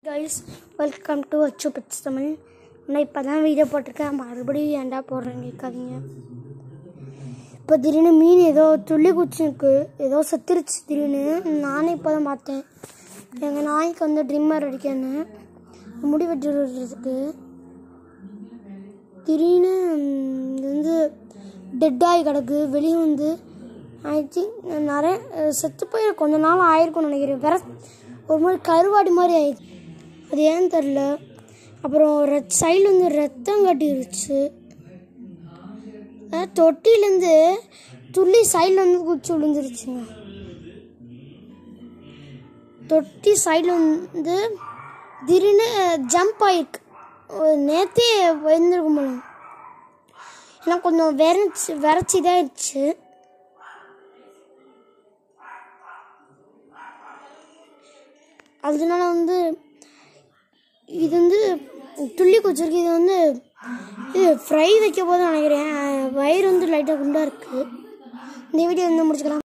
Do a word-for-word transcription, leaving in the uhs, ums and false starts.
guys, welcome to Achu Pets Tamil. நான் இப்போ தான் வீடியோ போட்டிருக்கேன். மறுபடியும் ஏன்டா போடுறேன்னு கேட்காதீங்க. இப்போ திடீர்னு மீன் ஏதோ துள்ளி குச்சிருக்கு, ஏதோ செத்துருச்சு திடீர்னு. நானே இப்போ தான் பார்த்தேன். எங்கள் நாய்க்கு வந்து ட்ரிம்மர் அடிக்கணும் முடி வெட்டி விடுறதுக்கு. திடீர்னு இது வந்து டெட்டாகி கிடக்கு. வெளியே வந்து ஐ திங்க் நிறைய செத்து போய் கொஞ்ச நாள் ஆயிருக்கும்னு நினைக்கிறேன். வேற ஒரு மாதிரி கருவாடி மாதிரி ஆயிடுச்சு, அது ஏன்னு தெரில. அப்புறம் ரெட் சைடில் வந்து ரத்தம் கட்டிருச்சு. தொட்டிலேருந்து துள்ளி சைடில் வந்து குச்சி விழுந்துருச்சுங்க. தொட்டி சைடில் வந்து திடீர்னு ஜம்ப் ஆகிருக்கு. நேற்றே வந்துருக்க முடியும், ஏன்னா கொஞ்சம் விரைச்சி விரைச்சி தான் ஆயிடுச்சு. அதனால வந்து இது வந்து துள்ளி குச்சிருக்கு. இது வந்து இது ஃப்ரை வைக்க போது நினைக்கிறேன். வயிறு வந்து லைட்டாக குண்டாக இருக்குது. இந்த வீடியோ வந்து முடிச்சுக்கலாம்.